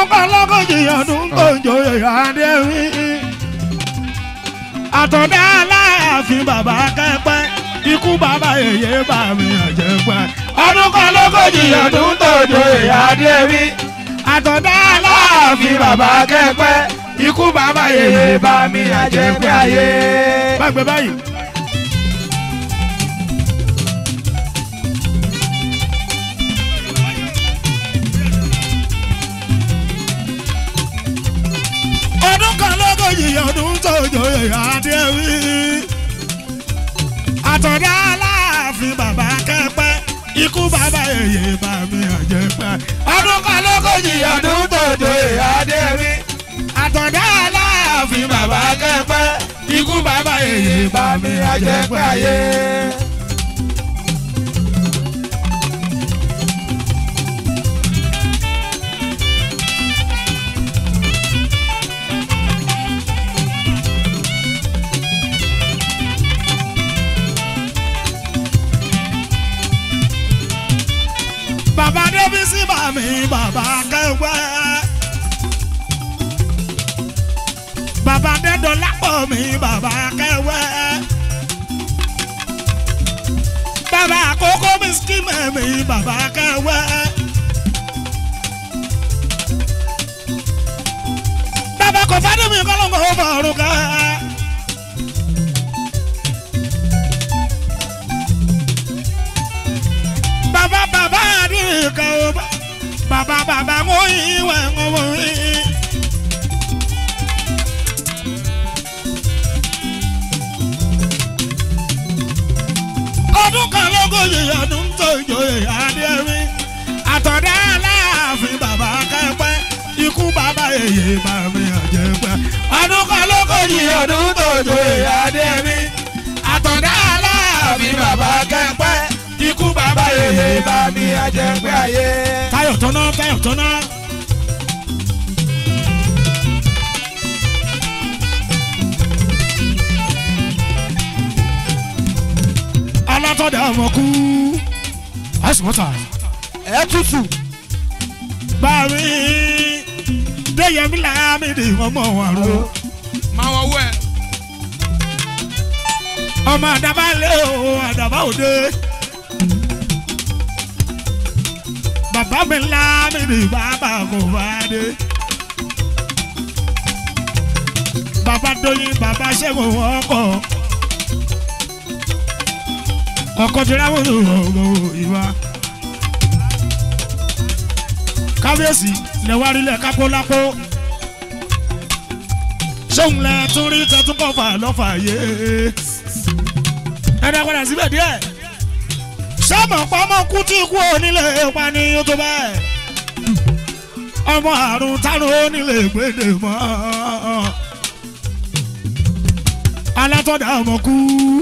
ọdún kan lọ́gọ́jì ọdún tó joyè Adéwì. Àtọ̀dá Aláàfin bàbá kẹ́pẹ́ ikú bàbá yèyé bá mi àjẹpẹ́. Ọdún kan lọ́gọ́jì ọdún tó joyè Adéwì. Àtọ̀dá Aláàfin bàbá kẹ́pẹ́ ikú bàbá yèyé bá mi àjẹpẹ́ ayé. Bágbé báyìí. Ọdún kan lọ́gọ́jì ọdún tó joyè Adéwì. Àtọ̀dá Aláàfin bàbá kẹ́pẹ́ ikú bàbá yèyé bá mi àjẹpẹ́. Ọdún kan lọ́gọ́jì ọdún tó joyè Adéwì. Àtọ̀dá Aláàfin bàbá kẹ́pẹ́ ikú bàbá yèyé bá mi àjẹpẹ́ ayé. Bàbá Débísí bá mi bàbá kẹ́pẹ́. Bàbá Dédọlápọ̀ mi bàbá kẹ́wẹ́. Bàbá Àkókò mi skimẹ̀ mi bàbá kẹ́wẹ́. Bàbá Kọ̀fádé mi kọ́lọ́mọ̀ ó fọ̀rùn kẹ́. Bàbá àdìrìkà ó bàbá mú ìwẹ̀ ọmọ yìí. Ọdún kan lọ́gọ́jì ọdún tó joyè Adéwì. Àtọ̀dá Aláàfin bàbá kẹ́pẹ́ ikú bàbá yèyé bá mi àjẹpẹ́. Ọdún kan lọ́gọ́jì ọdún tó joyè Adéwì. Àtọ̀dá Aláàfin bàbá kẹ́pẹ́ ikú bàbá yèyé bá mi àjẹpẹ́ ayé. Táyọ̀ tọ́nà. Alátọ̀dá ọmọ kú. Àìsàn mọ́ta. Ẹ tútù. Bàmí Déyẹmí Lámìdí ọmọ àrùn. Máa wọ owó ẹ. Ọmọ àdàbà lé o àdàbà òde. Bàbá mi Lámìdí bàbá kò bá dé. Bàbá Dóyin bàbá Ṣẹ́gun ọkọ̀. Ọkọ̀ tí ra wọ́n lọ́wọ́ ìwà. Kábíyèsí lẹ́wárílẹ̀ kápólápó. Ṣóun lẹ tún rí tẹ́tún kọfà lọ́fà yé. Ẹni padà síbẹ̀ díẹ̀. Sọ́mọ̀ pamọ́ kú tí kú onílé pa ní tó bẹ́ẹ̀. Ọmọ àrùn tárùn onílé gbèdè mọ́. Alátọ̀dá ọmọ kú.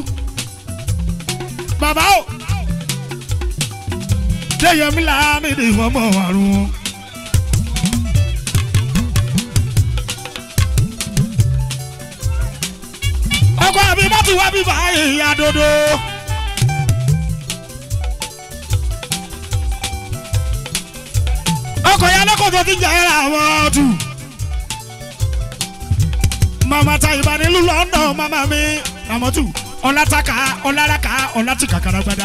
Bàbá o Déyẹmí Lámìdí ọmọ àrùn. Ọkọ àbí bá ti wá bí báyìí àdodo. Ọkọ ya lọ́kọ̀ tó ti jẹ́ àwọn ọ̀tún. Màmá ta ìbánilú London màmá mi àmọ́tù. Ọlátàkà ọláraka ọlátìkà karagbada.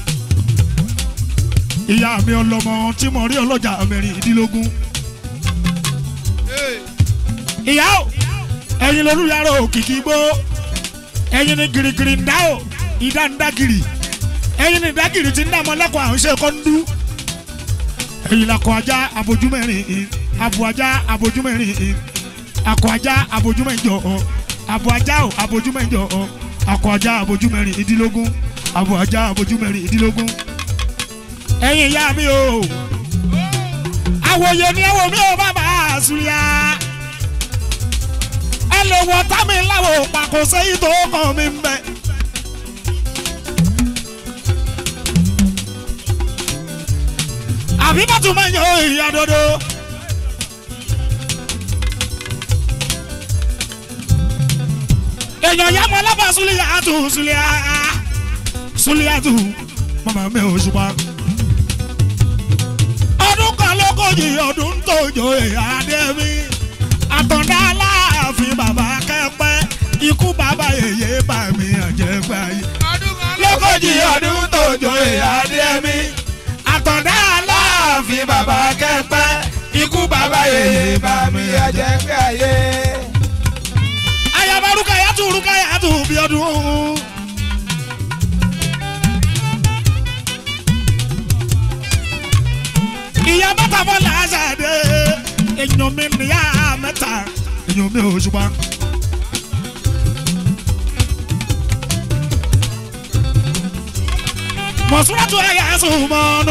Ìyá mi ọlọ́mọ tí mo rí ọlọ́jà mẹ́rìndínlógún. Ìyá o ẹ̀yin lolúyàrá òkìkí gbó. Ẹ̀yin ni girigiri ń dá o ìdá ń dá giri. Ẹ̀yin ni ìdágìrì ti ń dá ọmọlẹ́kọ̀ọ́ àwọn iṣẹ́ kọ́ńdú. Ẹ̀yin lakọ ajá abojúmẹ́rin abo ajá abojúmẹ́rin akọ ajá abojúmẹ́jọ abo ajá o abojúmẹ́jọ akọ ajá abojúmẹ́rin ìdílógún abo ajá abojúmẹ́rin ìdílógún. Ẹ̀yin ìyá mi o àwòye ni ẹwọ mi ò bàbá àṣùlẹ̀ ẹ lè wọ támi láwọ pàkó sẹ́yìn tó kàn mí mbẹ. Àbí bàtú máa ń yọ ìyá dodo. Èèyàn yá mọ lábàá Súlíyàtù màmá mi ò ṣùpá. Ọdún kan lóko lógójì ọdún tó joyè adé mi Àtàndá Aláàfin bàbá kẹ́pẹ́ ikú bàbá yèyé bá mi àjẹgbà yìí. lógójì ọdún tó joyè adé mi Àtàndá Aláàfin bàbá kẹ́pẹ́ ikú bàbá yèyé bá mi àjẹgbà yìí. ayaba Rukayatu bí ọdún. ìyá bàtà Fọlá Ṣadé èèyàn mi níyà mẹ́ta èèyàn mi ò ṣùgbọ́n. Mọ̀súrátù ẹ̀yà Sùmọ́nù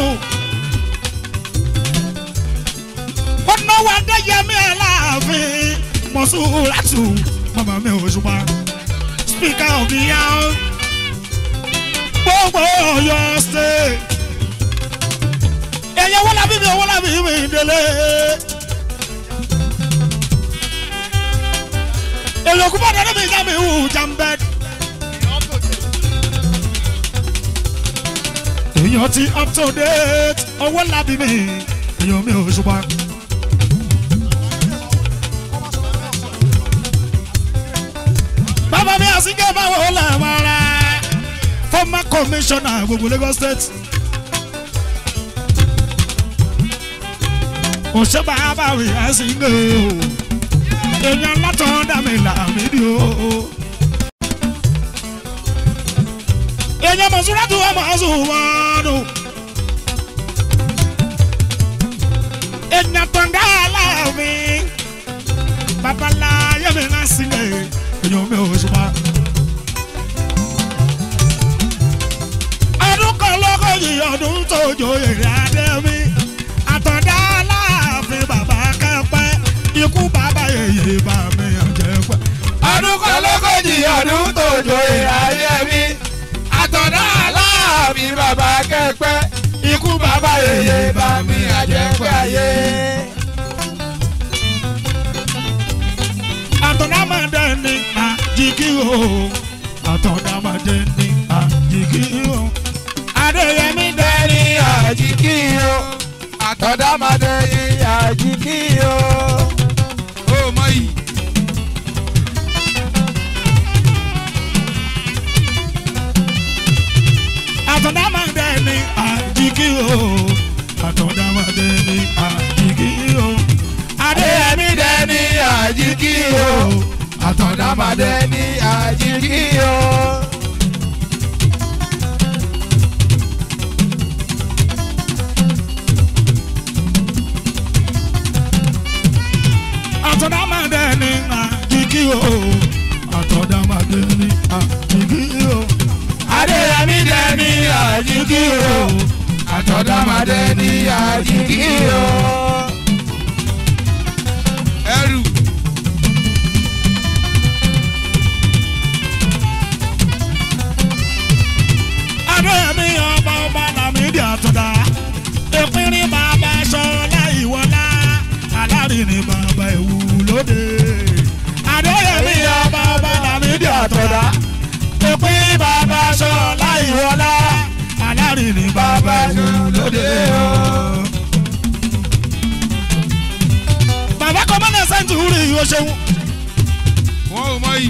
wọ́n náwó Adéyẹmí Aláàfin Mọ̀súrátù màmá mi ò ṣùgbọ́n. Speaker of the House gbogbo Ọ̀yọ́ state ẹ̀yẹ wọ́n lábí mi délé. èèyàn kú bọ́dọ̀ níbi ìjà mi hù jàmbẹ́. èèyàn ti up to date ọwọ́ lábí mi èèyàn mi ò ṣùgbọ́n. bàbá mi àsìkè báwo làwọn ará former commissioner gbogbo Lagos state. òṣè bàbá mi àsìkè o èèyàn látọ̀ dàmí làmídìí o. èèyàn Mọ̀súrátù ọmọ Sùmọ́nù èèyàn Àtàndá Aláàfin babaláyé mi náà sílẹ̀ èèyàn mi ò ṣùgbọ́n. ọdún kan lógójì ọdún tó joyè adé mi Àtàndá Aláàfin bàbá kẹ́pẹ́ ikú bàbá yèyé bá mi àjẹpẹ́. ọdún kan lógójì ọdún tó joyè adé mi Àtàndá Aláàfin bàbá kẹ́pẹ́ ikú bàbá yèyé bá mi àjẹpẹ́ ayé. Àtàndá máa dẹ́ ní àjíkí o Àtàndá máa dẹ́ ní àjíkí o Adéyẹmí dẹ́ ní àjíkí o Àtàndá máa dẹ́ ní àjíkí o. ó mọ yìí. Àtàndá máa dẹ́ ní àjíkí o Àtàndá máa dẹ́ ní àjíkí o Adéyẹmí dẹ́ ní àjíkí o Àtàndá máa dẹ́ ní àjíkí o. Àtàndá máa dẹ́ ní àjíkí o Àtàndá máa dẹ́ ní àjíkí o Adéyẹmí dẹ́ ní àjíkí o Àtàndá máa dẹ́ ní àjíkí o. ẹrù. Adéyẹmí ọba Lámídì Àtàndá ìpínrín bàbá Ṣọlá Ìwọlá alárìnrìn bàbá Ìwú lóde. Adéyẹmí ọba Lámídì Àtàndá ìpínrín bàbá Ṣọlá Ìwọlá alárìnrìn bàbá Ìwú lóde. bàbá kọ́mọ́nà sẹ́ńtúrì yóò ṣeun. wọ́n ò mọ yìí.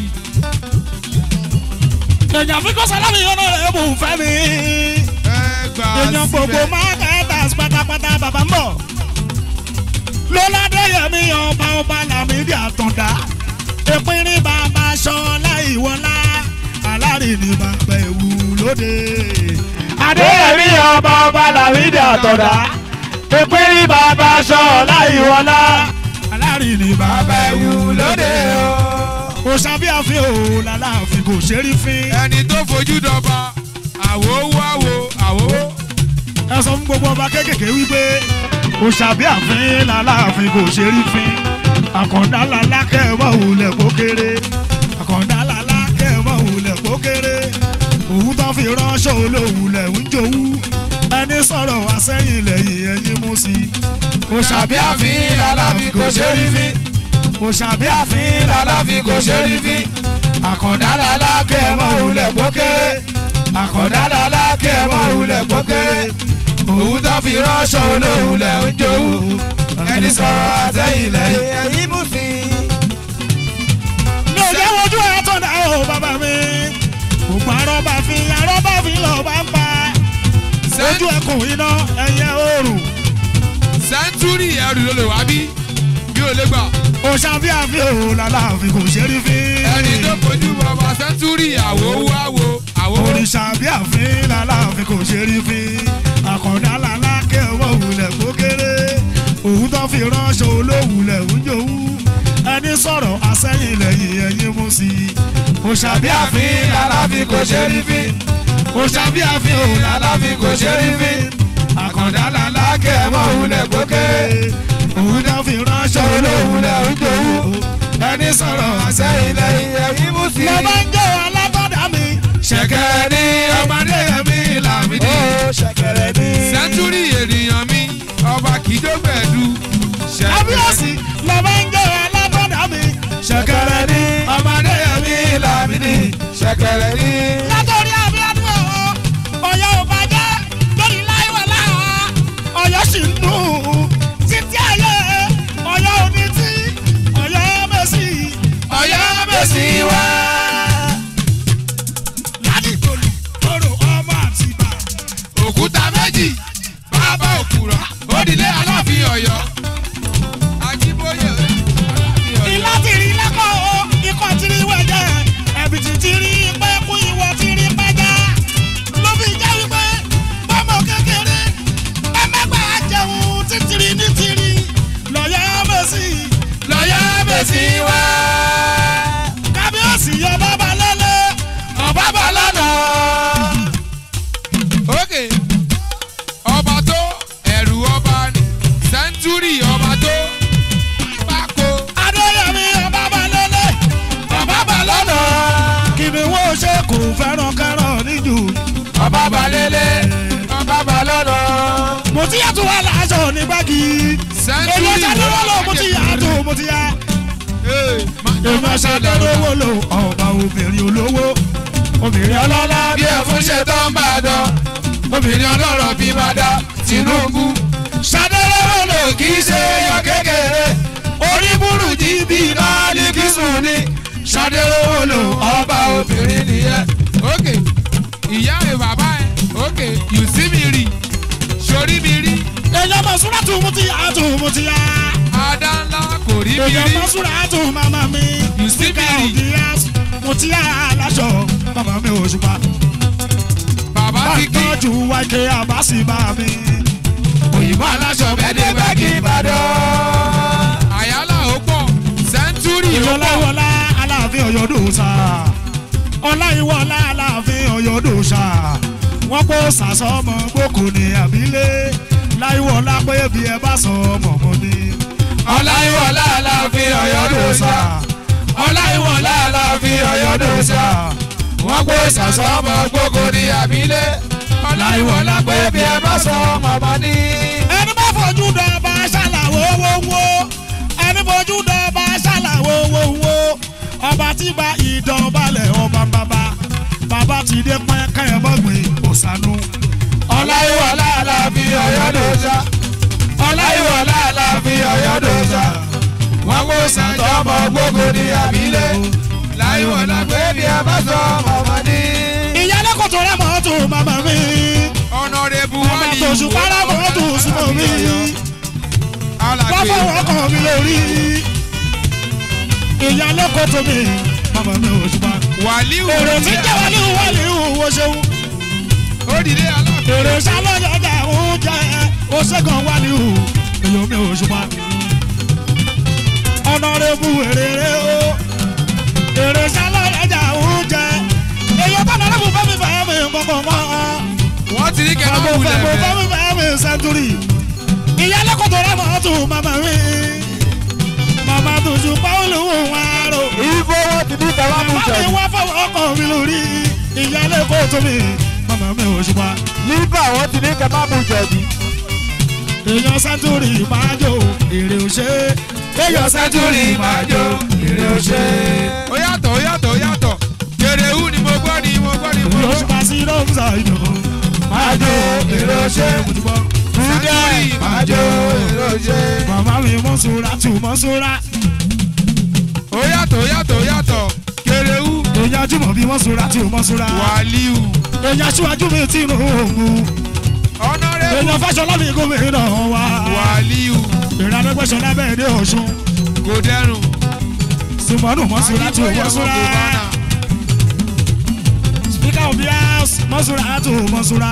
èèyàn fi kó sálámì yọ̀nà rẹ̀ bù fẹ́ mi. èèyàn gbogbo marketers pátápátá bàbá ń bọ̀. lọ́ládéyẹmí ọba Lámídì Àtàndá ìpínrín bàbá Ṣọlá Ìwọlá alárìnrìn bàbá Ìwú lóde. Adéyẹmí ọba Lámídì Àtàndá ìpínrín bàbá Ṣọlá Ìwọlá alárìnrìn bàbá Ìwú lóde o. kò sábẹ́ àfin o làlàáfin kò ṣe rí fín. ẹni tó fojú dọba àwo àwo. ẹ sọ fún gbogbo ọba kékèké wípé kò sábẹ́ àfin làlàáfin kò ṣe rí fín. Àkàndá làlákẹ́ mọ̀ wulẹ̀ kó kéré. Àkàndá làlákẹ́ mọ̀ wulẹ̀ kó kéré. òun tó fi ránṣọ́ olówulẹ̀ ń jowú. ẹni sọ̀rọ̀ wá sẹ́yìn lẹ́yìn ẹ̀yìn mú sí. kò sábẹ́ àfin làlàáfin kò ṣe rí fín. kò sábẹ́ àfin làlàáfin kò ṣe rí fín. Àkàndá làlákẹ́ mọ̀ wulẹ̀ kó kéré. Àkàndá làlákẹ́ mọ̀ wulẹ̀ kó kéré. òun tó fi ránṣọ́ olówulẹ̀ ń jowú. ẹni sọ̀rọ̀ àtẹ̀yìn lẹ́yìn ẹ̀yìn mú sí. mi ò jẹ́ wojú ẹ̀ tó dá o bàbá mi gbogbo arọ́bà fi lọ bá ń pa ojú ẹkùn iná ẹyẹ oòrùn. sẹ́ńtúrì ẹrù ló lè wá bí bí ò lè gbà. òṣàfíàfíà ò lálàáfin kò ṣe rí fi. ẹni tó fojú bàbá sẹ́ńtúrì àwo. òrìṣàfíàfín lálàáfin kò ṣe rí fi. àkàndá lálá kẹwọ́ wulẹ̀ kó kéré òun tó fi ránṣọ olówulẹ̀ ń jowú ẹni sọ̀rọ̀ àsẹ́yìn lẹ́yìn ẹ̀yìn mú sí i. òṣàfíàfín lálàáfin kò ṣe rí fi. òṣàfíàfín ò lálàáfin kò ṣe rí fi. àkàndá lálá kẹwọ́ wulẹ̀ kó kéré òun tó fi ránṣọ olówulẹ̀ ń jowú ẹni sọ̀rọ̀ àsẹ́yìn lẹ́yìn ẹ̀yìn mú sí i. lọ́ba ń jẹ́ alábọ́dá mi. ṣẹ̀kẹ̀rẹ̀ ní ọmọdé mi làmídì. ṣẹ̀kẹ̀rẹ̀ ní. sẹ́ńtúrì ènìyàn mi ọba kìdógbẹ̀dù. kábíyèsí lọ́ba ń jẹ́ alábọ́dá mi. ṣẹ̀kẹ̀rẹ̀ ní ọmọdé mi làmídì. ṣẹ̀kẹ̀rẹ̀ ní. látọ̀rí abíọ́dún ọ̀yọ́ ò bàjẹ́ lórí láìwọ̀lá ọ̀yọ́ sì ń dùn títí ayé ọ̀yọ́ òní tí ọ̀yọ́ mẹ́sì wá. ládìgbòlù tóró ọmọ àtìbà. òkúta méjì bàbá òkúrọ̀ òdìlé aláàfin ọ̀yọ́. àjíbóyè aláàfin ọ̀yọ́. ìlà ti rí lẹ́kọ̀ọ́ ikọ̀ ti rí wẹ̀jẹ̀ ẹ̀bìtì ti rí pé kú ìwọ ti rí pẹ́já ló fi jẹ́ wípé bọ́mọ kékeré ẹ̀mẹ́gbà jẹun títìrì ní tìrì lọ́yọ́ mẹ́sì wá. kábíyèsí ọba balẹ̀lẹ̀ ọba balọ̀nà. ókè ọba tó ẹ̀rù ọba ni sẹ́ńtúrì ọba tó pákó. adéyẹmí ọba balẹ̀lẹ̀ ọba balọ̀nà. kìnìún ṣe kò fẹ́ràn kẹràn níjù ọba balẹ̀lẹ̀ ọba balọ̀nà. mo ti yàtọ̀ wà láṣọ ní gbági èmi ọ̀sẹ̀ lọ́wọ́ lọ mo ti yàtọ̀ mo ti yà. èmi ọ̀sẹ̀ lọ́wọ́ lọ ọba obìnrin olówó obìnrin ọlọ́lá bí ẹ̀fún ṣe tó ń bá a dán. obìnrin ọlọ́rọ̀ bí bá dá Tinubu. ṣàdéhùn lò kì í ṣe èèyàn kékeré. orí burújí bí láàlì kìsùn ni. ṣàdéhùn lò ọba obìnrin nìyẹn. ókè ìyá rẹ bàbá ẹ ókè you see me rí sórí mi rí. èèyàn mọ̀ súnra tún mo ti yàtọ̀ mo ti yà. adá ńlá kò rí mi èèyàn rí. mọ̀ súnra tún màmá mi You see me rí. mo ti yà láṣọ bàbá mi ò ṣùpá. bàbá ti kí tọ́jú wáìkè àbáṣì bá mi. òyìnbó aláṣọ bẹ́ẹ̀ gbẹ́gì Ìbàdàn. àyálà ó pọ̀ sẹ́ńtúrì ó pọ̀. ìwọláwọlá aláàfin Ọ̀yọ́ dòòṣà ọláìwọlá aláàfin Ọ̀yọ́ dòòṣà wọn kó sàsọmọ gbòkò ní àbílẹ̀ láìwọlá pé bí ẹ bá sọ ọmọ mọ ni. ọláìwọlá aláàfin Ọ̀yọ́ dòòṣà. ọláìwọlá aláàfin Ọ̀yọ́ dòòṣà. wọ́n gbé sàsọmọ gbogbo ní àbílẹ̀. ọláìwọlá pé bí ẹ bá sọ ọmọ mọ ni. ẹni bá fojú dọba ṣàlàwó wọ́wọ́ ẹni fojú dọba ṣàlàwó wọ́wọ́ ọba tí gba ìdánbalẹ̀ ọba bàbá ti dé pẹ́ẹ́kẹ́ mọ́gbìn òsánú. ọláìwọlá aláàfin Ọ̀yọ́ dòòṣà. ọláìwọlá aláàfin Ọ̀yọ́ dòòṣà. wọ́n gbé sàsọmọ gbogbo ní àbílẹ̀. láìwọlá pé bí ẹ bá sọ ọmọ mọ ni. ìyálé kò tó rẹ̀ mọ́tò màmá mi. ọ̀nàrẹ́bù ọba wálé tó ṣùpárà mọ́tò súnmọ́ mi. wọ́n fọwọ́ kàn mí lórí. ìyálé kò tó mi màmá mi ò ṣùpá. wàlíù èrè tí jẹ́ wàlíù wo ṣeun. òdìlé aláàfin èrè sálọ́jọ́jà oúnjẹ oṣègùn wàlíù èyí mi ò ṣùpá. ọ̀nàrẹ́bù èrè o èrè sálọ́jọ́jà oúnjẹ èyí tó nàrẹ́bù fẹ́mi fẹ́mi gbọ̀ngbọ̀ngbọ̀. wọ́n ti ní kẹ́kọ̀ọ́ mo wulẹ̀ fẹ́ bẹ́ẹ̀. mi fẹ́ mi sẹ́ńtúrì. ìyálé kò tó rẹ̀ mọ́tò màmá mi. màmá tó ju pàwọ́lù wà rò. ìbò wọn ti ní tẹwàá mú màmá mi wá fọwọ́ ọkọ̀ mi lórí. ìyálé kò tó mi màmá mi ò ṣùpá. nígbà wọn ti ní kẹ má mú jẹ̀bi. èèyàn sẹ́ńtúrì máa jó èrè òṣè. èèyàn sẹ́ńtúrì máa jó èrè òṣè. ó yàtọ̀ ó yàtọ̀ ó yàtọ̀ kèrèwú ni mo gbọ́ ni mo gbọ́ ni mo èèyàn gbọ́. ṣùpá sí lọ́mùsà ìjọ. máa jó èrè òṣè. mo ti bọ́. Fúnkẹ́ bẹ́ẹ̀ máa jó ìròjé. Màmá mi Mọ́súrà tù Mọ́súrà. Ó yàtọ̀ Kéréwù. Èèyàn Jùmọ̀ bí Mọ́súrà tù Mọ́súrà. Wàlíù. Èèyàn Aṣíwájú mi tí mo mú. Honorable. Èèyàn Fáṣọlá mi gómìnà wa. Wàlíù. Ìrànlọ́gbẹ̀sọ̀lá bẹ́ẹ̀ dé Ọ̀ṣun. Kò dẹrùn. Sùmọ́nù Mọ́súrà tù Mọ́súrà. Speaker of the House Mọ́súrà tù Mọ́súrà.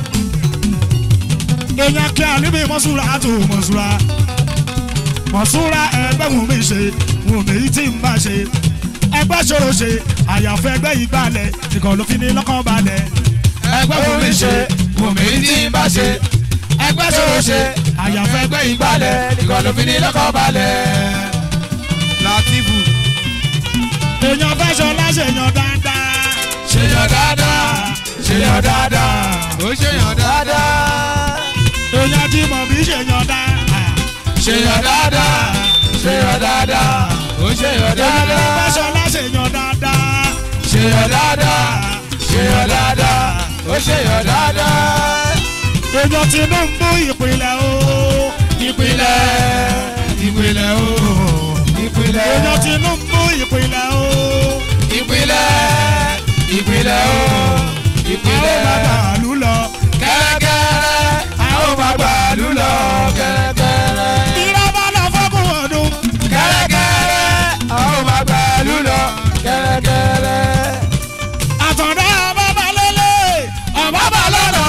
Èèyàn kí àlùmí Mọ́súrà tù Mọ́súrà. Mọ́súrà ẹgbẹ́ wù mí ṣe wù mí tí ń bá ṣe. Ẹgbẹ́ ṣòro ṣe àyàfẹ́ ẹgbẹ́ ìgbàlẹ̀ nìkan ló fi ní lọ́kàn balẹ̀. ẹgbẹ́ wù mí ṣe wù mí tí ń bá ṣe. ẹgbẹ́ ṣòro ṣe àyàfẹ́ ẹgbẹ́ ìgbàlẹ̀ nìkan ló fi ní lọ́kàn balẹ̀. Latifu. Èèyàn Fáṣọlá ṣèyàn dáadáa. ṣèyàn dáadáa ṣèyàn dáadáa Ó ṣèyàn dáadáa. Èèyàn Jímọ̀ bí ṣèyàn dáadáa. ṣèyàn dáadáa ṣèyàn dáadáa ó ṣèyàn Èèyàn dáadáa. Fáṣọlá ṣèyàn dáadáa. ṣèyàn dáadáa ṣèyàn dáadáa ó ṣèyàn dáadáa. Èèyàn Tinubu ìpínlẹ̀ o. ìpínlẹ̀ ìpínlẹ̀ o ìpínlẹ̀ Èèyàn Tinubu ìpínlẹ̀ o. ìpínlẹ̀ ìpínlẹ̀ o ìpínlẹ̀. Àwọn bàbá àlù lọ. kẹ́rẹ́kẹ́rẹ́ àwọn bàbá àlù lọ kẹ́rẹ́kẹ́rẹ́. Ìrọ̀bà lọ fọ́kùn ọdún. kẹ́rẹ́kẹ́rẹ́ àwọn bàbá àlù lọ kẹ́rẹ́kẹ́rẹ́. Àtọ̀dá bàbá lélẹ̀. bàbá lọ́nà.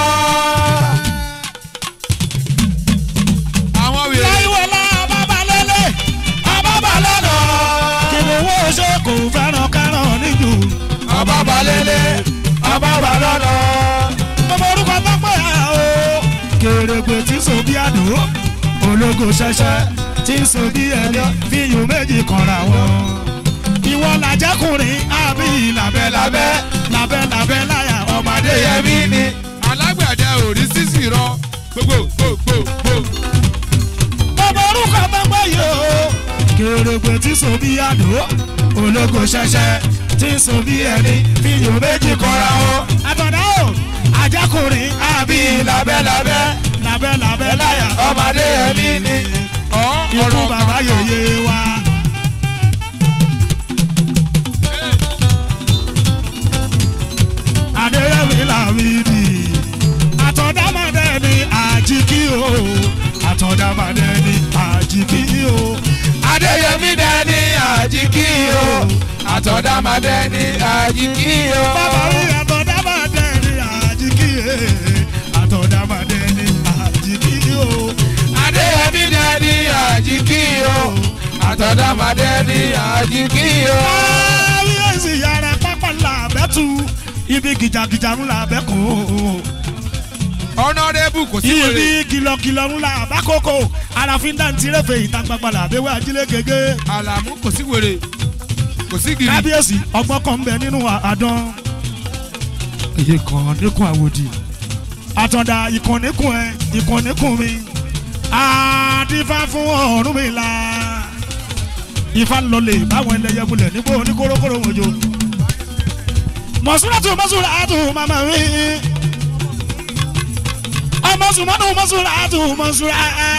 Àwọn wèrè. Láìwọlá bàbá lélẹ̀. bàbá lọ́nà. Kìnìún ṣe kò fẹ́ràn káràn níjù. bàbá lélẹ̀ bàbá lọ́nà. Gbogbo orúkọ tó pè á o. Kèrègbè tí so bí àdó. Ológo ṣẹṣẹ tí so bí ẹni fíyùn méjì kanra wọn. Ìwọ làjẹkùnrin àbí làbẹ́làbẹ́ làbẹ́làbẹ́ láyà ọmọdé Adéyẹmí ni. Alágbẹ̀dẹ ò rí sísì rọ. Gbogbo. Gbogbo orúkọ tó pè yìí o. Kèrègbè tí so bí àdó. Ológo ṣẹṣẹ tí so bí ẹni fíyùn méjì kanra wọn. Àtọ̀dá o. Àjẹkùnrin àbí lábẹ́lábẹ́ làbẹ́làbẹ́ láyà ọmọdé Adéyẹmí ni. ikú bàbá yòye wa. Adéyẹmí làwídì àtọ̀dámọ̀dé ni àjíkí o àtọ̀dámọ̀dé ni àjíkí o. Adéyẹmí dẹni àjíkí o àtọ̀dámọdé ni àjíkí o. Bàbá rí àtọ̀dámọ̀dé ni àjíkí àtọ̀dámọ̀dé ni àjíkí o. Adéyẹmí dẹni àjíkí o àtọ̀dámọdé ni àjíkí o. Kábíyèsí yàrá pápá làbẹ́tù ibi gìjàgìjà ń làbẹ́kù. Honorable kò sí wèrè. Ibi kìlọ̀kìlọ̀ ń làbákòkò àràfin dantí rẹ̀fẹ̀ ìta gbàgbà làbẹ́wẹ́ ajílẹ̀ gẹ́gẹ́. Àlàmú kò sí wèrè. Kò sí gírì. Kábíyèsí ọgbọ́n kan ń bẹ nínú àdán. Iye kan níkun àwòdì. Àtọ̀dá ìkànnìkùn ẹ ìkànnìkùn mi. Àdìfá fún Ọ̀rúnmìlà. Ifá ń lọlé báwọn ẹlẹ́yẹ múlẹ̀ nígbó oníkórókóró wòjò. Mọ̀súrátù mọ̀súrátù màmá mi. Ọmọsùmọ́nù mọ̀súrátù mọ̀súrá.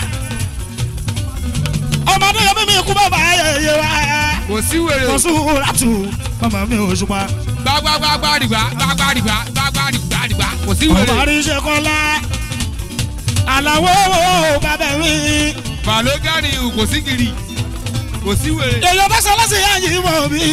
Ọmọdé yẹn mímí ikú bàbá ayẹyẹ wa. Kò sí wèrè. Mọ̀súrátù màmá mi Òṣùpá. Gbàgbàgbàgbàdìgbà. Kò sí wèrè. Ọba rí ṣe kọ́lá. Àlàwọ̀ bàbá mi. Bàlógánì kò sí gírì. Kò sí wèrè. Èèyàn bá sọ lọ́sẹ̀ yá yìí mọ̀ mí.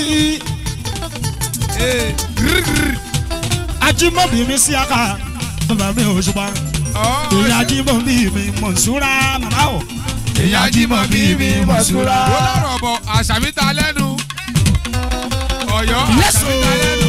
Ajímọ̀bí mi sí aka. Bàbá mi Òṣùpá. Èèyàn Ajímọ̀bí mi Mọ̀súrá màmá o. Èèyàn Ajímọ̀bí mi Mọ̀súrá. Ó lọ́rọ̀ bọ̀ àṣàmì ta lẹ́nu. Ọ̀yọ́ àṣàmì ta lẹ́nu.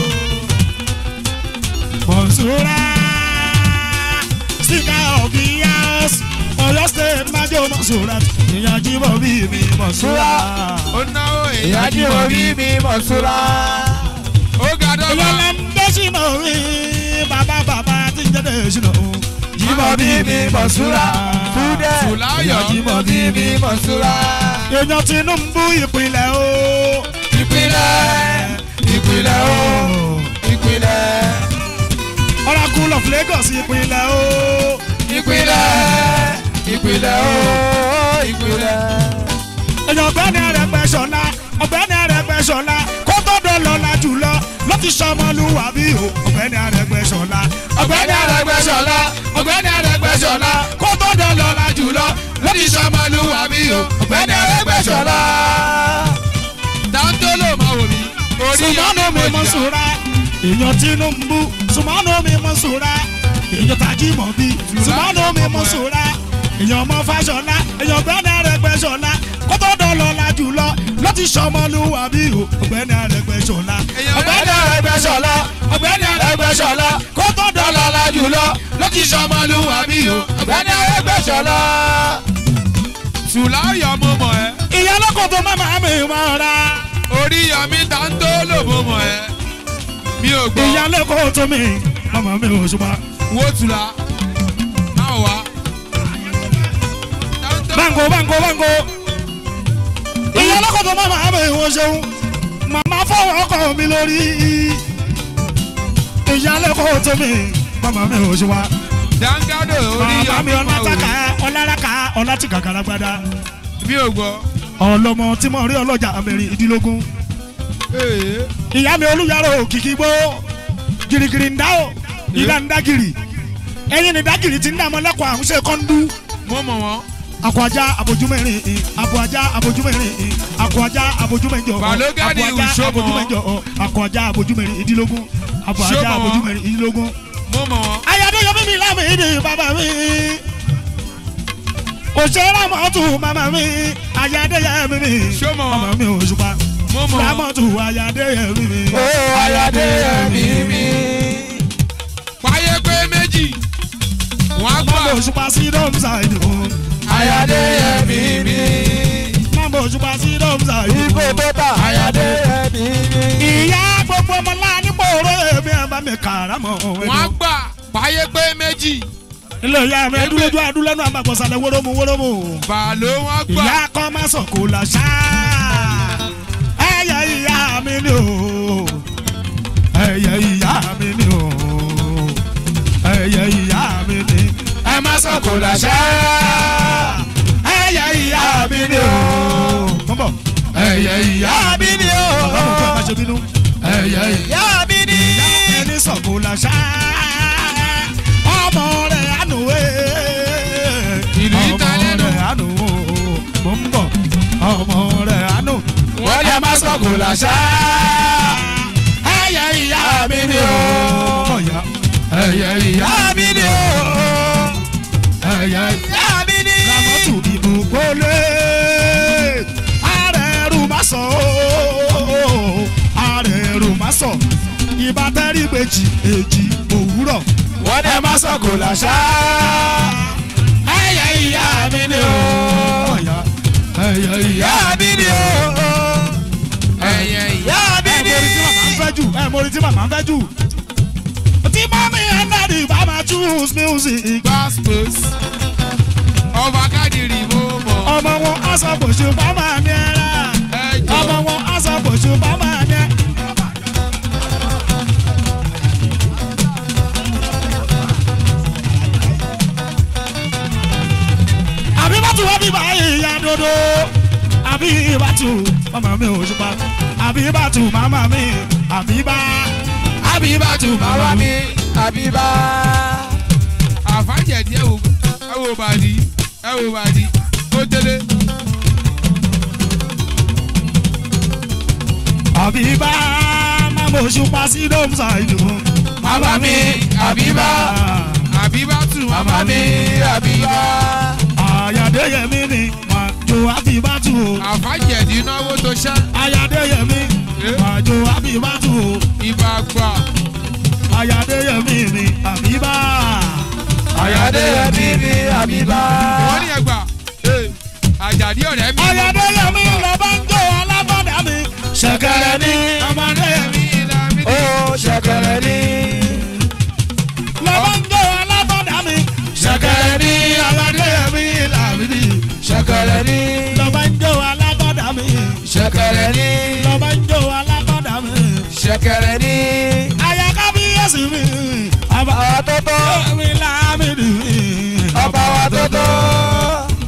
Mọ̀súrá. Speaker of the House. Ọ̀yọ́ State Májò Mọ̀súrá. Èèyàn Ajímọ̀bí mi Mọ̀súrá. Ó náwó Èèyàn Ajímọ̀bí mi Mọ̀súrá. Ó ga dọ́gba. Èèyàn lẹ́ńdẹ́ sínú mi. Bàbá tí ń jẹ́dẹ̀ sínú. Jímọ̀bí mi Mọ̀súrá. Fúdẹ̀. Fùláyọ̀. Èèyàn Jímọ̀bí mi Mọ̀súrá. Èèyàn Tinubu ìpínlẹ̀ o. Ìpínlẹ̀ o ìpínlẹ̀. Oracle of Lagos ìpínlẹ̀ o. Ìpínlẹ̀ ìpìlẹ̀ o ìpìlẹ̀. èèyàn ọ̀gbẹ́ni Arẹ́gbẹ́ṣọlá ọ̀gbẹ́ni Arẹ́gbẹ́ṣọlá kó tó dọ̀lọ́lá jùlọ ló ti sọmọlúwàbí o ọ̀gbẹ́ni Arẹ́gbẹ́ṣọlá ọ̀gbẹ́ni Arẹ́gbẹ́ṣọlá ọ̀gbẹ́ni Arẹ́gbẹ́ṣọlá kó tó dọ̀lọ́lá jùlọ ló ti sọmọlúwàbí o ọ̀gbẹ́ni Arẹ́gbẹ́ṣọlá. dáńtó ló máa wò mí. sùmọ́nù mi mọ̀ sùúrà èèyàn Tinubu sùmọ́nù mi mọ̀ sùúrà èèyàn Tajimobi sùmọ́nù mi mọ̀ sùúrà èèyàn ọmọ Fáṣọlá èèyàn ọ̀gbẹ́ni Arẹ́gbẹ́ṣọlá kó tó dọ̀lọ́lá jùlọ ló ti sọmọlúwàbí o ọ̀gbẹ́ni Arẹ́gbẹ́ṣọlá ọ̀gbẹ́ni Arẹ́gbẹ́ṣọlá ọ̀gbẹ́ni Arẹ́gbẹ́ṣọlá kó tó dọ̀lọ́lá jùlọ ló ti sọmọlúwàbí o ọ̀gbẹ́ni Arẹ́gbẹ́ṣọlá. Sùláyọ̀ mo mọ̀ ẹ́. ìyá lọ́kọ̀ tó má máa mi mọ̀ ra. orí yọmí dáńtó ló mo mọ̀ ẹ́. mi ò gbọ́. ìyá lọ́kọ̀ tó mi màmá mi ò ṣùgbọ́n. wo tùlá máa wá. bango bango bango. ìyá lọ́kọ̀ tó má máa mi ò ṣeun màmá fọwọ́ ọkọ mi lórí. ìyá lọ́kọ̀ tó mi màmá mi ò ṣùgbọ́n. dáńgádò orí màmá mi yọmí máa wò mí. ọláraka ọlátì kàkàrà gbada. mi ò gbọ́. ọlọmọ tí mo rí ọlọ́jà mẹ́rin ìdílógún. ìyá mi olùyàrá òkìkí gbó girigiri ń dá o ìdá ń dá giri ẹyin ni dá giri ti ń dá ọmọ lẹ́kọ̀ọ́ àwọn ṣe kọ́ńdú. mo mọ̀ wọ́n. akọjá abojúmẹ́rin akọjá abojúmẹ́rin akọjá abojúmẹ́jọ Balógádì ìṣòmọ̀ abojúmẹ́jọ akọjá abojúmẹ́rin ìdílógún akọjá abojúmẹ́rin ìdílógún. mo mọ̀ wọ́n. ayáde mi lámì ìdí bàbá mi òṣèré mọ́tò màmá mi ayáde mi Ṣómọ̀. màmá mi òṣùpá mo mọ̀ wọ́n. lámọ́tò ayáde mi. ó ayáde mi. páyé pé méjì wọ́n á gbà. màmá òṣùpá sí dọ́mùsà ìdìbò. ayáde mi. màmá òṣùpá sí dọ́mùsà ìdìbò. ibo tó ta ayáde mi. ìyá gbogbo ọmọ ńlá nípò òró èmi àbá mi kàrámọ̀ wọ́n á gbà. páyé pé méjì. ilé ìyá mi ẹdúlójú adúlẹ́nu àmàgbọ̀sálẹ̀ wórómù wórómù. bàálù wọ́n á gbà. ìyá kọ́ máa sọ̀ kó la ṣá. ẹyẹ ìyá mi ni o. ẹyẹ ìyá mi ni o. ẹyẹ ìyá mi ni. ẹ má sọ kò láṣẹ. ẹyẹ ìyá mi ni o. kọ́mbọ̀. ẹyẹ ìyá mi ni o. ọlọ́run fún ẹ má ṣe bínú. ẹyẹ ìyá mi ni. ẹni sọ̀ kó la ṣá. ọmọ rẹ̀ ànú ìlú ìtàlẹ́nu. ọmọ rẹ̀ ànú mo ń bọ̀ ọmọ rẹ̀ ànú. wọ́n lè má sọ kò láṣẹ. ẹyẹ ìyá mi ni o. ọ̀yà ẹyẹ ìyá mi ni o. ẹyẹ ìyá mi ni. Ramọ́tù ìbò gbólé ààrẹ ẹrù má sọ ooo ààrẹ ẹrù má sọ ìbátẹ́rì méjì èjì òwúrọ̀. wọ́n lè má sọ kò láṣẹ. ẹyẹ ìyá mi ni o. ọ̀yà ẹyẹ ìyá mi ni o. ẹyẹ ìyá. mi ni. ẹ mọ orin tí màmá ń fẹ́ jù. tí mọ́mí ẹ̀ náà ní bá máa choose music. gospels. ọba kádìrì mo mọ̀. ọmọ wọn aṣọ bòṣù bá máa ní ẹ̀rá. ẹjọ́. ọmọ wọn aṣọ bòṣù bá máa ní ẹ̀. àbí bá tún wá bí báyìí ìyá dodo. àbí bá tún màmá mi ò ṣùpá. àbí bá tún màmá mi àbí bá. àbí bá tún màmá mi. àbíbá. àfájẹ̀dí ẹ wò bàdí ẹ wò bàdí tó délé. àbí bá màmá òṣùpá sí dọ́mùsà ìdìbò. màmá mi àbíbá. àbíbá tù màmá mi àbíbá. Ayadeyemi ni màjò àbíbátù o. àfájẹ̀dí náwó tó ṣẹ́. Ayadeyemi màjò àbíbátù o. ibà gbà. Ayadeyemi ni àbíbá. Ayadeyemi ni àbíbá. wọ́n ní ẹgbà àjàdí ọ̀rẹ́ mi. Ayadeyemi lọ́ba ń jó alábọ́dà mi. Ṣẹ̀kẹ̀rẹ̀ ni Ayadeyemi ìlàmí. ó ṣẹ̀kẹ̀rẹ̀ ni. lọ́ba ń jó alábọ́dà mi. Ṣẹ̀kẹ̀rẹ̀ ni Ayadeyemi làmìdí. ṣẹ̀kẹ̀rẹ̀ ni. lọ́ba ń jó alábọ́dà mi. ṣẹ̀kẹ̀rẹ̀ ni. lọ́ba ń jó alábọ́dà mi. ṣẹ̀kẹ̀rẹ̀ ni. Aya kábíyèsí mi. ọba wa tó tó. mi làmìdí mi. ọba wa tó tó.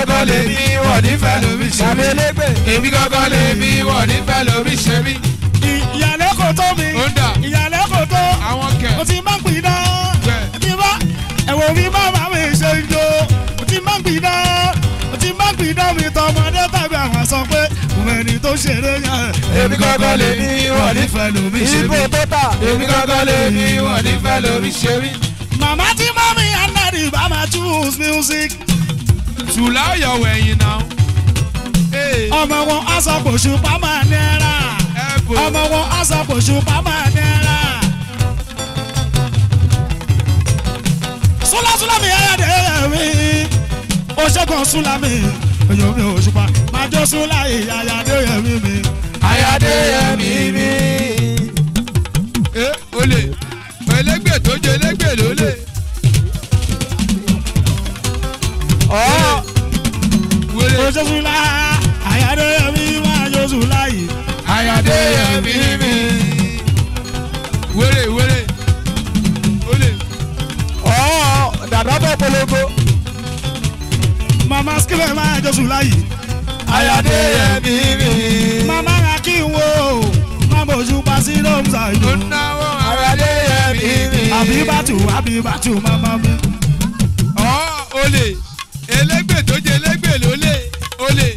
gangan lè mí wọ́n nífẹ̀ẹ́ lómi ṣe mí. Èmi gangan lè mí wọ́n nífẹ̀ẹ́ lómi ṣe mí. ìyàlẹ́ kò tó mi ìyàlẹ́ kò tó mo ti máa ń gbìn náà ti bá ẹ̀wọ̀n mi bá bá mi ṣe ń jó mo ti máa ń gbìn náà mo ti máa ń gbìn náà mi tọmọdé tàbí àwọn sọ pé òun ẹni tó ṣeré yẹn. Èmi gangan lè mí wọ́n nífẹ̀ẹ́ lómi ṣe mí. Èmi gangan lè mí wọ́n nífẹ̀ẹ́ lómi ṣe mí. Mama ti mami and daddy bá ma choose music. Tùlá yọ̀wọ̀ ẹ̀yìn náà. Ọmọ wọn aṣọ kòṣù pàmò náírà. Ọmọ wọn aṣọ kòṣù pàmò náírà. Súlámì ayáde mi. Ó ṣẹ́gun Súlámì. Èyàn mi ò ṣùpá. Máa jó Súláì ayáde mi. Ayáde mi. Olè elégbè tó jẹ elégbè ló lè. Ó ṣe Súlá ayáde mi máa jó Súláì. Ayáde mi. Wéré olè. Dàdá bẹ́ẹ̀ polongo. Mama skibẹ̀ máa jó Súláì. Ayáde mi. Mama ra kí n wo. Mama ojú pa sí lóńsà ìlú. Ayáde mi. Àbíbátù mama mi. Olè elégbè tó jẹ elégbè ló lè. Olè.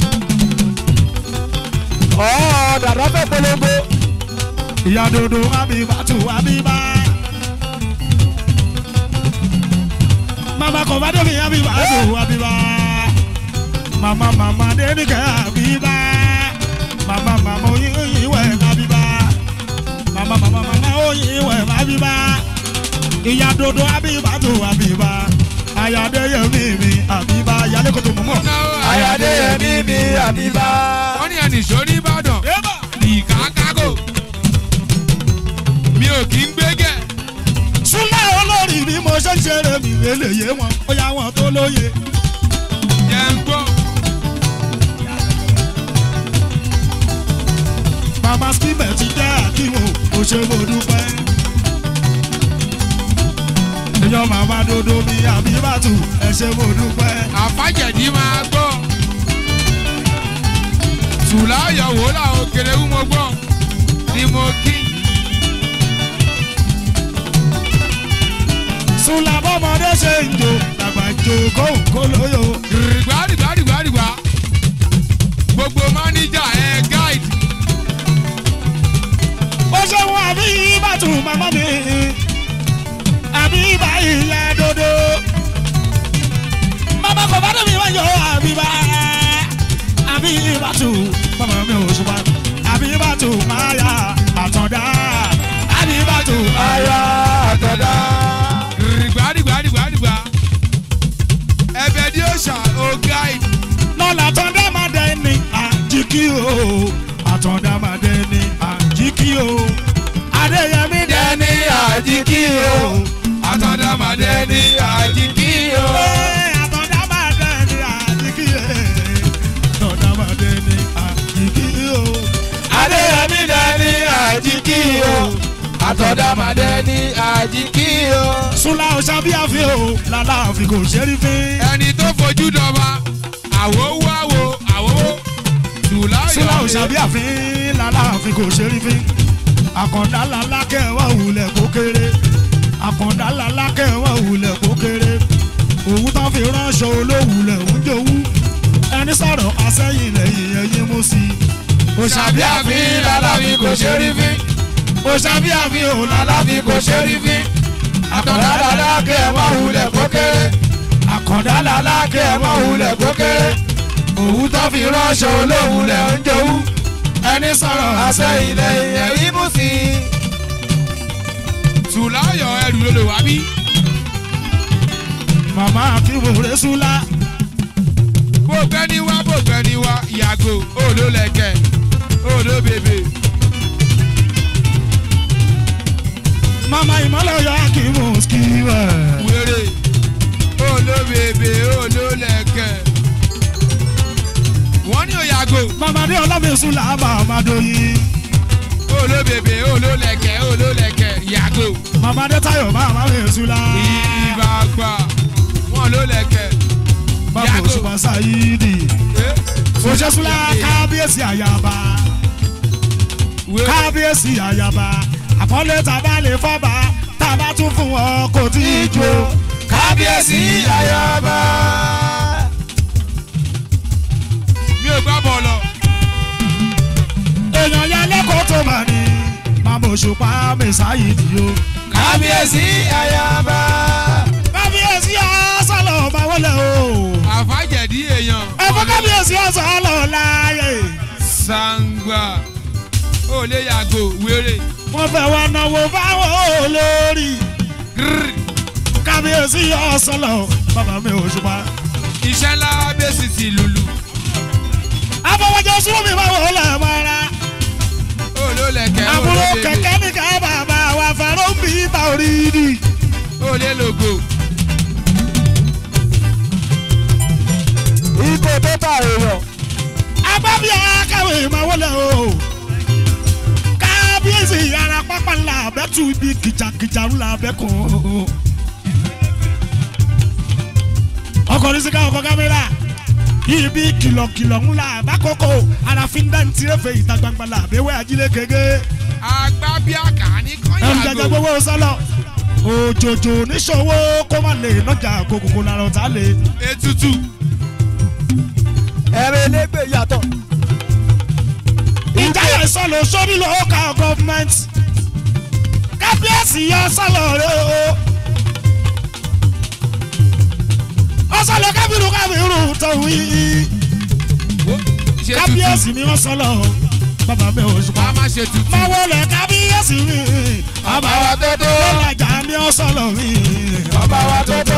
Dàdá bẹ́ẹ̀ polongo. Ìyá dodo Àbíbátù. Mama kò bá débi Àbíbá. Mama dénìkẹ́ Àbíbá. Mama oyin ìwẹ̀ Àbíbá. Mama oyin ìwẹ̀ Àbíbá. Ìyá dodo Àbíbátù. Ayáde mi Àbíbá. Yálé kò tó mọ̀ mọ́. Ayáde mi Àbíbá. Wọ́n ní ẹnì sọ ní Ìbàdàn. Ìkákágò. Mi ò kí ń gbégẹ̀. Súlá olórí bí mo ṣe ń ṣeré mi eléyé wọn ó yá wọn tó lóye. Jẹ́ ń gbọ́. Mama skimẹ̀ ti jẹ́ àkíwò ó ṣe mo dúpẹ́. Èèyàn màmá dodo mi Àbíbátù ẹ ṣe mo dúpẹ́. Àfájẹ̀dí máa gbọ́. Tùlá yọ̀wò làwọn òkèlè wú mo gbọ́ ni mo kí. Súlá bọ́mọdé ṣe ń jò dàgbà jò kóńkó lóyò. Rìgbàdìgbà. Gbogbo máníjà ẹ̀ gáìdì. Ó ṣe wọn Àbíbátù màmá mi. Àbíbá ìyá dodo. Mama kò bá dé mi wá yọ Àbíbátù. Mama mi ò ṣùgbọ́n Àbíbátù máa yá àtọ̀dá. Àbíbátù máa yá àtọ̀dá. Rìgbàdìgbà. Ẹbẹ̀ ni ó ṣà ó gáìdì. Lọ́la àtọ̀dá máa dẹ ní àjíkí o. Àtọ̀dá máa dẹ ní àjíkí o. Adéyẹmí dẹ ní àjíkí o. Àtọ̀dá máa dẹ ní àjíkí o. Àtọ̀dá máa dẹ ní àjíkí o. Àtọ̀dá máa dẹ ní àjíkí o. Adéyẹmí dẹ ní àjíkí o. Àtọ̀dá máa dẹ ní àjíkí o. Súlá Ọ̀ṣàbíàfin o lálàáfin kò ṣe rí fín. Ẹni tó fojú dọba àwòwò. Súlá Ọ̀ṣàbíàfin lálàáfin kò ṣe rí fín. Àkàndá lalákẹ́ wà wulẹ̀ kó kéré. Àkàndá lalákẹ́ wà wulẹ̀ kó kéré. Òwú tán fi ránṣọ olówulẹ̀ ń jowú. Ẹni sọ̀rọ̀ asẹ́yìn lẹ́yìn ẹyin mú sí. Ọ̀ṣàbíàfin lálàáfin kò ṣe rí fín. Ọ̀ṣàbíàfin o Lálàáfin kò ṣe rí fín. Àkàndá lalákẹ́ wà wulẹ̀ kó kéré. Àkàndá Lálákẹ́ wà wulẹ̀ kó kéré. Òwú tán fi ránṣọ olówulẹ̀ ń jowú. ẹni sọ̀rọ̀ Asẹ́yìn lẹ́yìn ẹyin mú sí. Tùlá yọ ẹrù ló lè wá bí. Màmá Akínwòrè Súlá. Bó gbẹ́ni wá ìyàgò olólẹ̀kẹ̀ olóbèbè. Màmá ìmọ̀lẹ̀ yọ Akínwò skiwẹ̀. Wèrè olóbèbè olólẹ̀kẹ̀. Wọ́n ní òyàgò. Màmá dé ọlọ́mi Súlá màmá Dóyin. Olóbèbè olólẹ̀kẹ̀ ìyàgò. Màmá dé Táyọ̀ màmá mi Súlá. Ìbàgbà wọn lólẹ̀kẹ̀. Bàbá Òṣùpá Sáyídì òṣèṣúlá kábíyèsí àyàbá kábíyèsí àyàbá àpọ́nlé tàbá lè fọ́ba tàbá tún fún wọn kò tí ì jó kábíyèsí àyàbá. mi ò gbá bọ̀ lọ. èèyàn yẹn lẹ́kọ̀ọ́ tó mà ní màmá Òṣùpá mi Sáyídì o kábíyèsí àyàbá. kábíyèsí ọ̀sán máa wọlé o. àfàjẹ̀dí èèyàn. ẹ̀fọ́ kábíyèsí ọ̀sán láàyè. sangba ó lè yàgò wéré. wọ́n fẹ́ wá náwó fáwọn olórí. kábíyèsí ọ̀sán lọ bàbá mi Òṣùpá. iṣẹ́ ńlá bẹ́sì ti lùlù. afọwọ́jọ súnmí máa wọlé mọ́ra. ó ló lẹ̀kẹ́ ó ló àbúrò bèbè. kẹ̀kẹ́ nìkan bàbá wa fẹ́ràn bí ibà orí ni. ó lè lògò. ìgò pépà èèyàn. agbábíà káwé máa wọlé o. kábíyèsí ara pápá ńlá abẹ́tù ibi kìjàkìjà ńlá abẹ́kùn. ọkọ̀ ní sika ọkọ̀ kámẹ́rà ibi kìlọ̀kìlọ̀ ńlá abákòókò àràfin dáńtì ẹ̀fẹ̀ ìta gbangba la àbẹ̀wẹ̀ ajílẹ̀ kéke. agbábíàkà ní ẹ̀rù jẹjẹ kọ́nyàgò. gbowó sọ́lọ̀ òjòjò oníṣòwò kó má lè nọjà kòkòkò lára ọ̀tá lè. ètùtù. ẹ̀rọ elégbè yàtọ̀. ìjáyà ìsọ̀lọ̀ sórí local government kábíyèsí yọ sọ̀lọ̀ rẹ o. ọ̀sọ̀lọ̀ kábírù tọ̀hún yìí. ṣe kábíyèsí ni wọ́n sọ̀lọ̀ bàbá mi Òṣùpá. a máa ṣe tutù. máa wọlé kábíyèsí mi. ọba wa tó tó. lọ́làjà ni ó sọ̀lọ̀ mi. ọba wa tó tó.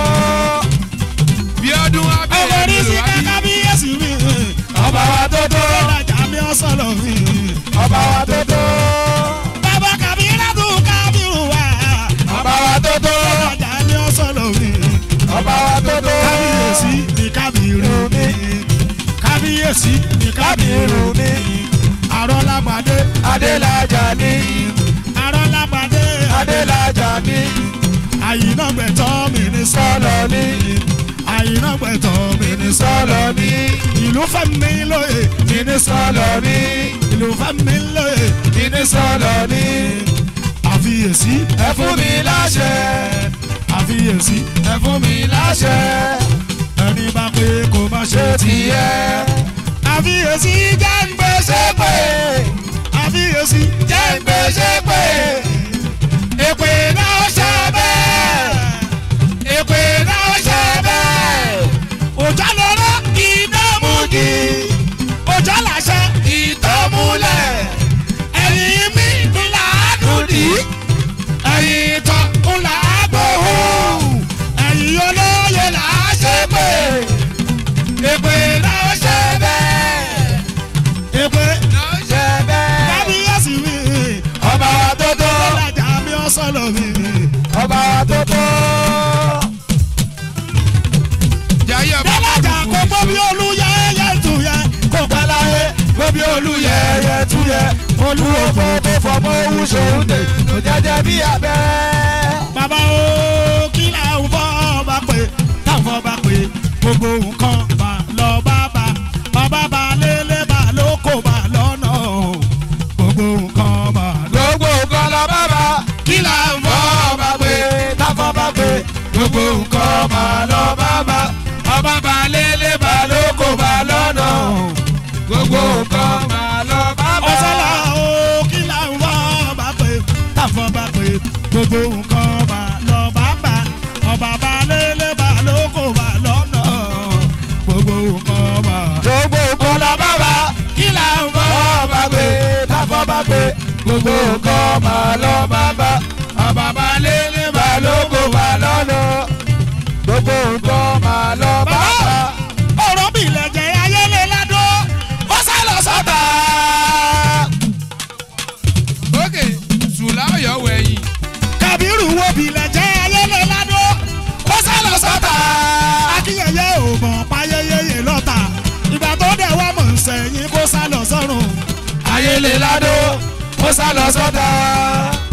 bí ọdún wa ọmọ bẹ̀rẹ̀ ní ló sí wá bí. kábíyèsí mi. ọba wa tó tó. lọ́làjà ni ó sọ̀lọ̀ mi. ọba wa tó tó. bàbá kàbírà tún kábírù wá. ọba wa tó tó. lọ́làjà ni ó sọ̀lọ̀ mi. ọba wa tó tó. kábíyèsí ni kábírù mi. kábíyèsí ni kábírù mi. àrọ́lágbàdé adélájà ní. àrọ́lágbàdé adélájà ní. àyínágbẹ̀tọ́ mi ní sọ́lọ̀ sọ́lọ̀ ní. àyínágbẹ̀tọ́ mi ní sọ́lọ̀ ní. ìlú fẹ́mi lóye mi ní sọ́lọ̀ ní. ìlú fẹ́mi lóye mi ní sọ́lọ̀ ní. àfiyèsí ẹ fún mi láṣẹ. àfiyèsí ẹ fún mi láṣẹ. ẹni bá pé kò má ṣe tiẹ̀. àfiyèsí jẹ́ ń gbèsè pé àfiyèsí jẹ́ ń gbèsè pé. èpè náà ṣe bẹ́ẹ̀ èpè náà ṣe bẹ́ẹ̀ òjò lọ́rọ́ iná mú kí òjò làṣẹ ìtọ́múlẹ̀ ẹ̀yìn mi ńlá dùdí ẹ̀yìn ìtọ́ ńlá gbòòhù ẹ̀yìn olóye là á ṣe pé èpè náà ṣe bẹ́ẹ̀ èpè náà ṣe bẹ́ẹ̀. kábíyèsí mi ọba wa tó tó. ọlọ́jà mi ọ̀sọ́lọ̀ mi. ọba wa tó tó. jayé ọba Dọ́lájà kò gbọ́ bí olúyẹyẹ tuyẹ kò pẹ́ láyé gbọ́ bí olúyẹyẹ túyẹ. olúwòfò tó fọmọ owó ṣòwòdè tó jẹjẹ bí abẹ́rẹ́. bàbá o kí làwọn fọ́ bá pè táwọn bá pè gbogbo nǹkan bá lọ bàbá bàbá bá lélẹ̀ bá lóko bá lọ́nà gbogbo nǹkan bá lọ. gbogbo nǹkan lọ bàbá. kí làwọn fọ́ fọ́ bá pé táfọ́ bá pé. gbogbo nǹkan máa lọ bàbá. bàbá bá lélẹ̀ bá balóko bá lọ́nà. gbogbo nǹkan máa lọ bàbá. ọ̀sọ́lá o kí làwọn fọ́ bá pè táwọn bá pè gbogbo nǹkan bá lọ bàbá ọba bá lélẹ̀ bá lóko bá lọ́nà gbogbo nǹkan bá. gbogbo nǹkan lọ bàbá. kí làwọn fọ́ fọ́ bá pé táfọ́ bá pé. gbogbo nǹkan máa lọ bàbá. ọba bá lélẹ̀ bá balóko bá lọ́nà. gbogbo nǹkan máa lọ bàbá. ọ̀rọ̀ bí ilẹ̀ jẹ́ ayélé ládó ó sá lọ sọ́tà. òkè sùlá ọ̀yọ́ wẹ̀yìn. Kàbírù wo bí ilẹ̀ jẹ́ ayélé ládó ó sá lọ sọ́tà. akínyẹ̀yẹ ò mọ̀ páyẹyẹyẹ lọ́tà ìgbà tó dẹ̀ wá mọ̀ ń sẹ́yìn kó sá lọ sọ́run. ayélé ládó ó sá lọ sọ́tà.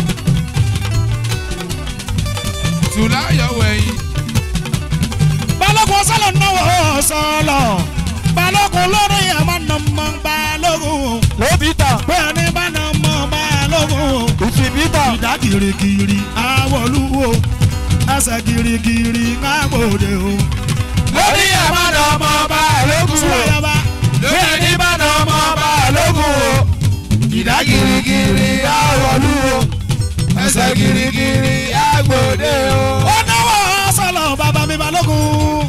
sùlá ọ̀yọ́ wẹ̀yìn. bá balógun sọ̀lọ̀ náwó sọ̀lọ̀ balógun lórí ẹ̀ máa nà mọ́ balógun. lóbìtà. bẹ́ẹ̀ ni bá nà mọ́ balógun. ìfìbìtà. ìdá kirikiri àwọ̀lúwo ẹsẹ̀ kirikiri ńgbòde o. lórí ẹ̀ máa nà ọmọ balógun. sọ̀yàbá. bẹ́ẹ̀ ni bá nà ọmọ balógun o. ìdá kirikiri àwọ̀lúwo ẹsẹ̀ kirikiri àgbòde o. ó náwó sọ̀lọ̀ bàbá mi balógun.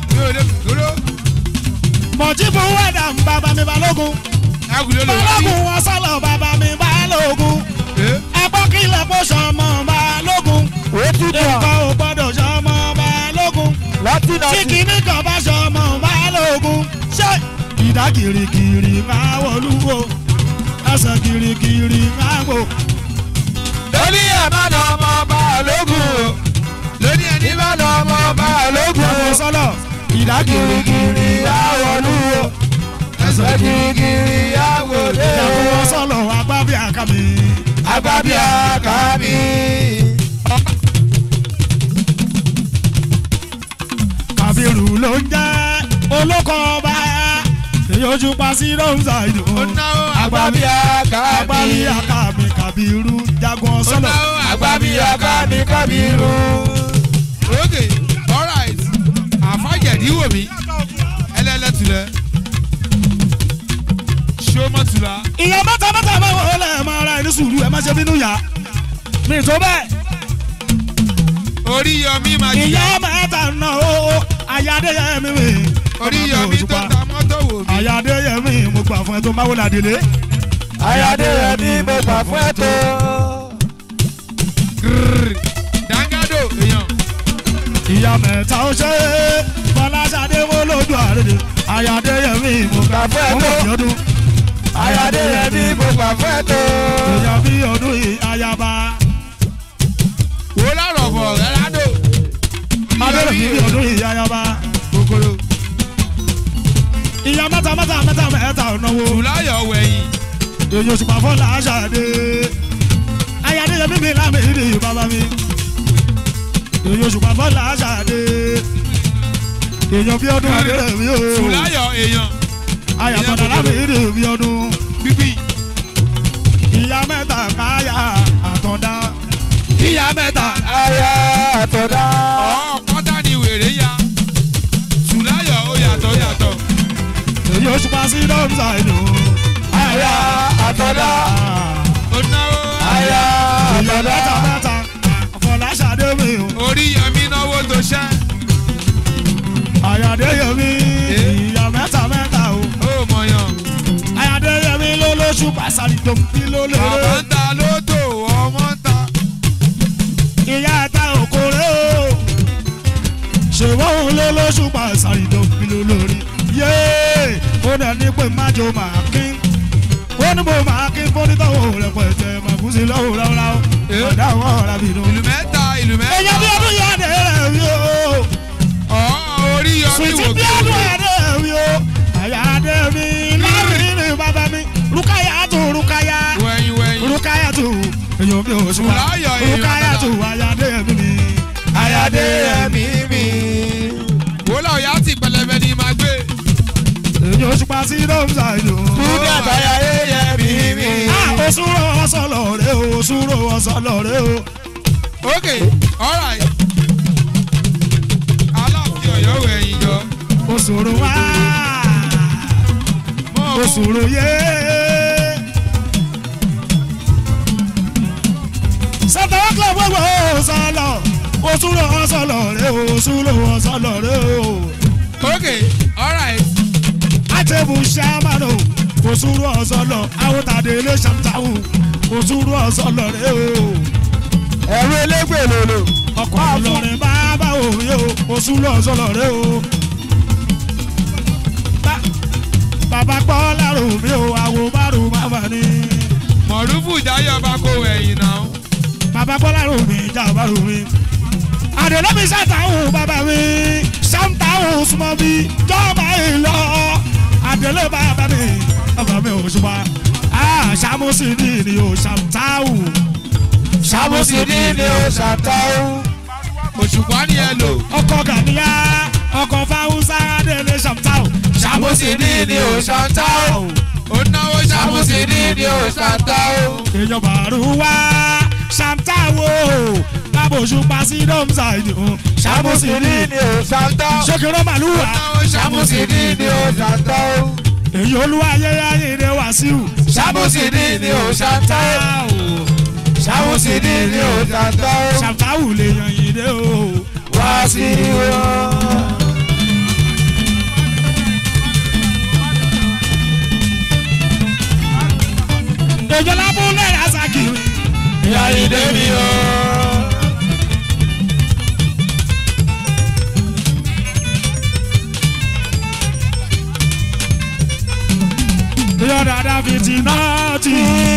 mọ̀jíbù wẹ̀dà bàbá mi balógun. balógun wọn sọ̀lọ̀ bàbá mi balógun. ẹ̀gbọ́n kìlẹ̀ kó sọmọ balógun. nǹkan ò gbọ́dọ̀ sọmọ balógun. tí kìíní kan bá sọmọ balógun. ṣé ìdá kirikiri máa wọlúwo ẹsẹ̀ kirikiri máa wò. lórí ẹ̀ máa nà ọmọ balógun o. lórí ẹ̀ ní máa nà ọmọ balógun o. ọmọ sọlọ ìdá kirikiri àwọ̀lúwo ẹsẹ̀ kirikiri àwòdè o. ìyàwó sọlọ agbábí àkàmì. agbábí àkàmì. kàbírù ló ń jẹ́ olóko ọba èyí ojú pa sí rọ́ǹsà ìlú. agbábí agbábí àkàmì. àkàmì kàbírù jagun sọlọ. agbábí àkàmì kàbírù. Okay, alright. Àfájẹ̀dí wò mí. Ẹlẹ́lẹ́tulẹ̀. Ṣọ́mọ́tula. ìyá mẹ́ta máa wọlé ẹ̀ máa ra ẹni sùúrù ẹ̀ má ṣe bínú yá. mi tó bẹ́ẹ̀. Oríyọmí máa jìyà. ìyá mẹ́ta nà ó ayádéyẹmí mi. Oríyọmí tó ta mọ́tò wò mí. ayádéyẹmí mo gbà fún ẹ tó máa wọlé àdìlé. ayádéyẹmí mo gbà fún ẹ tó. Dangado èèyàn. ìyá mẹ́ta ó ṣe é fọláṣadé wo lójú àrèdè ayádéyẹmí mo gbà fún ẹ tó. ayádéyẹmí mo gbà fún ẹ tó. èèyàn bí ọdún yìí ayaba. Wo lọ́rọ̀ bọ̀ rẹ́rádò. abẹ́rẹ́ mi bí ọdún yìí ayaba. Kòkòrò. ìyá mẹ́ta náwó. Tùláyọ̀ wẹ̀yìn. èyí oṣù pàfọ́ làásàdé. ayádéyẹmí mi lámì ìdí bàbá mi. èyí oṣù pàfọ́ làásàdé. èèyàn bí ọdún àdéhùn mi o. Tùláyọ̀ èèyàn. ayàtọ̀dà lámì ìdí bí ọdún. Bíbí. ìyá mẹ́ta káyà àtọ̀dá. ìyá mẹ́ta. aya àtọ̀dá. Kọ́tà ni wèrè ya. Tùláyọ̀ ó yàtọ̀. èyí oṣù pa sí dọ́mùsà ìlú. aya àtọ̀dá. Ó náwó. aya èèyàn àtọ̀dá. mẹ́ta àfọláṣadé mi o. Oríyọmí náwó tó ṣẹ́. ayádéyẹmí ìyá mẹ́ta o. Ó mọ̀yàn. ayádéyẹmí ló lóṣù pàṣàlì tó ń bí ló lè. Bàbá ń ta lótò, ọmọ ń ta. ìyá ẹ̀ta òkúrẹ́ o. ṣèwọ́n ló lóṣù pàṣàlì tó ń bí ló lórí. yéé ó dẹ̀ ní pé májò máa kín. ó ní mo máa kín fónítọ̀wọ̀ rẹ̀ pẹ̀tẹ́ màkúsí lọ́wọ́ ráúráú. ọ̀dà àwọn ọ̀rá bínú. Ìlú mẹ́ta. èèyàn bí ọdún yá dé rẹ̀ wí o. Oríyọmí sùtì wò bí ọdún yá dé rẹ̀ wí o. àyàdé mi láàrin ní bàbá mi rúkàyà tó rúkàyà. wẹ̀yìn. rúkàyà tó èèyàn bí oṣù wa. Tùláyọ̀ èèyàn rúkàyà tó ayàdé mi ni. ayádéyẹmí mi. Wọ́lá ọ̀yá ti pẹlẹbẹ ni màá gbé. èèyàn oṣù pa sí dọ́mùsà ìlú. kúndà ayádéyẹmí mi. òṣùrò ọ̀sọ̀lọ̀ rẹ̀ o òṣùrò ọ̀sọ̀lọ̀ rẹ̀ o. Okay, alright. Aláàfin Ọ̀yọ́ wẹ̀yìn jọ. òṣùrò wá òṣùrò yé. sọ́tàwọ́ kílọ̀ gbogbo ọ̀sọ̀lọ̀ òṣùrò ọ̀sọ̀lọ̀ rẹ̀ o òṣùrò ọ̀sọ̀lọ̀ rẹ̀ o. Okay, alright. àtẹ̀bù sàmánù òṣùrò ọ̀sọ̀lọ̀ àwòtàdé ilé ṣàmùtàwù òṣùrò ọ̀sọ̀lọ̀ rẹ̀ o. ẹ̀rù elégbè lòlò. ọkọ̀ ọlọ́rin bàbá òun yóò òṣùrò ọ̀sọ̀lọ̀ rẹ̀ o. bàbá gbọ́ lárò mi ò àwò márùn bàbá ni. Mọ̀rúfù Jáyọ̀ bá kó wẹ̀yìn náà. bàbá gbọ́ lárò mi ìjà bàrò mi. àdèlómi sàtàwùn bàbá mi sàmtàwùn súnmọ́ mi jọba ìlọ. àdèlé bàbá mi ò ṣùgbọ́n ṣàmùsìdì ni ò sàmtàwùn. sàmùsìdì ni ó ṣàtàwù. Òṣùpá ni ẹ lò. ọkọ̀ gàníyà ọkọ̀ fáwọn Ṣàmùsídì ni ò ṣàǹtà o. ó náwó Ṣàmùsídì ni ò ṣàǹtà o. èèyàn bàrúwá ṣàǹtàwò lábòṣù pàṣẹ dọ́mùsà ìdí o. Ṣàmùsídì ni ò ṣàǹtà o. ṣókèrè màlúwà. Ṣàmùsídì ni ò ṣàǹtà o. èyí olúwa ayẹyẹ ìdè Wàsíù. Ṣàmùsídì ni ò ṣàǹtà o. Ṣàmùsídì ni ò ṣàǹtà o. ṣàǹtàwù lè yan ìdè o. Wàsíù o. èjọ lábúlé Rasakiri. Ìyá ìdè mi o. èèyàn dada fìtínátì.